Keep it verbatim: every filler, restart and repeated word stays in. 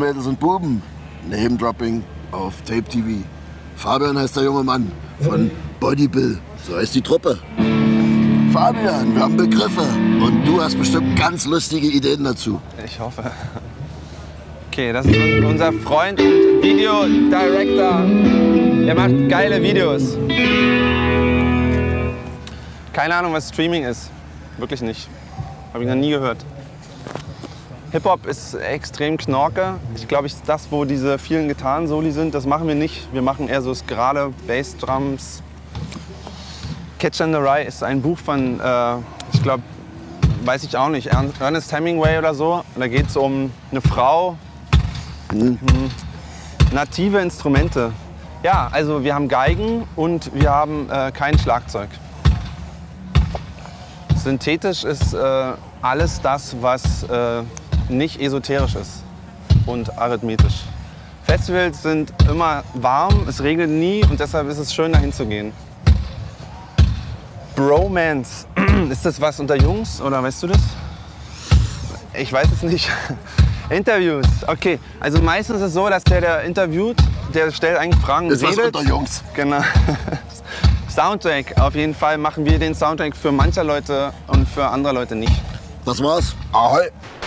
Mädels und Buben. Name-Dropping auf Tape T V. Fabian heißt der junge Mann von Body Bill. So heißt die Truppe. Fabian, wir haben Begriffe. Und du hast bestimmt ganz lustige Ideen dazu. Ich hoffe. Okay, das ist unser Freund und Video-Director. Der macht geile Videos. Keine Ahnung, was Streaming ist. Wirklich nicht. Habe ich noch nie gehört. Hip-Hop ist extrem Knorke. Ich glaube, ich das, wo diese vielen Gitarren-Soli sind, das machen wir nicht. Wir machen eher so gerade Bassdrums. Catch and the Rye ist ein Buch von, äh, ich glaube, weiß ich auch nicht, Ernest Hemingway oder so. Und da geht es um eine Frau. Mhm. Native Instrumente. Ja, also wir haben Geigen und wir haben äh, kein Schlagzeug. Synthetisch ist äh, alles das, was äh, nicht esoterisch ist und arithmetisch. Festivals sind immer warm, es regnet nie und deshalb ist es schön, dahin zu gehen. Bromance, ist das was unter Jungs oder weißt du das? Ich weiß es nicht. Interviews, okay. Also meistens ist es so, dass der, der interviewt, der stellt eigentlich Fragen und redet. Ist was unter Jungs. Genau. Soundtrack, auf jeden Fall machen wir den Soundtrack für manche Leute und für andere Leute nicht. Das war's. Ahoi.